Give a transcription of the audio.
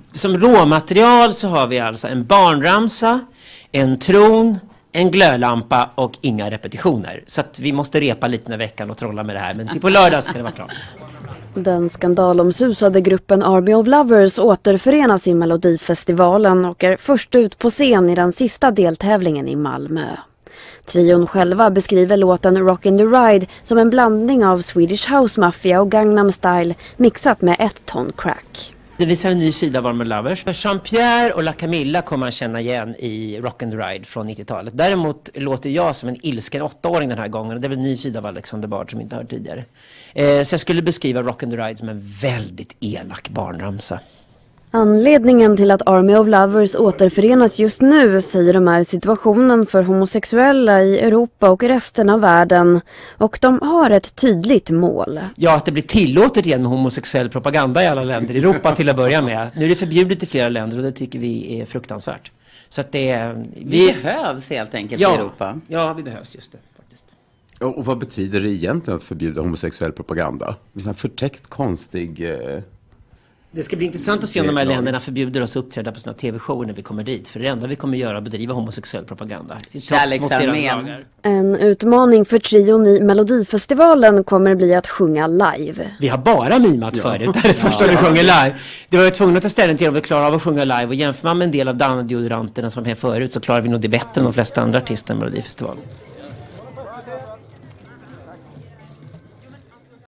som råmaterial så har vi alltså en barnramsa, en tron, en glödlampa och inga repetitioner. Så att vi måste repa lite den här veckan och trolla med det här. Men på lördag ska det vara klart. Den skandalomsusade gruppen Army of Lovers återförenas i Melodifestivalen och är först ut på scen i den sista deltävlingen i Malmö. Trion själva beskriver låten Rockin' the Ride som en blandning av Swedish House Mafia och Gangnam Style mixat med 1 ton crack. Det visar en ny sida av Army of Lovers. Jean-Pierre och La Camilla kommer man känna igen i Rockin' the Ride från 90-talet. Däremot låter jag som en ilsken 8-åring den här gången. Och det är väl en ny sida av Alexander Bard som inte hört tidigare. Så jag skulle beskriva Rockin' the Ride som en väldigt elak barnramsa. Anledningen till att Army of Lovers återförenas just nu säger de är situationen för homosexuella i Europa och resten av världen. Och de har ett tydligt mål. Ja, att det blir tillåtet igen med homosexuell propaganda i alla länder i Europa till att börja med. Nu är det förbjudet i flera länder och det tycker vi är fruktansvärt. Så att vi behövs helt enkelt i Europa. Ja, vi behövs just det faktiskt. Och vad betyder det egentligen att förbjuda homosexuell propaganda? En förtäckt konstig... Det ska bli intressant att se om de här länderna förbjuder oss att uppträda på sina tv-shower när vi kommer dit. För det enda vi kommer göra är att bedriva homosexuell propaganda. Kärleksarmén. En utmaning för trion i Melodifestivalen kommer bli att sjunga live. Vi har bara mimat förut. Det är det första vi sjunger live. Det var ju tvungna att ta ställning till om vi klarar av att sjunga live. Och jämför man med en del av deodoranterna som var med förut så klarar vi nog det bättre än de flesta andra artister i Melodifestivalen.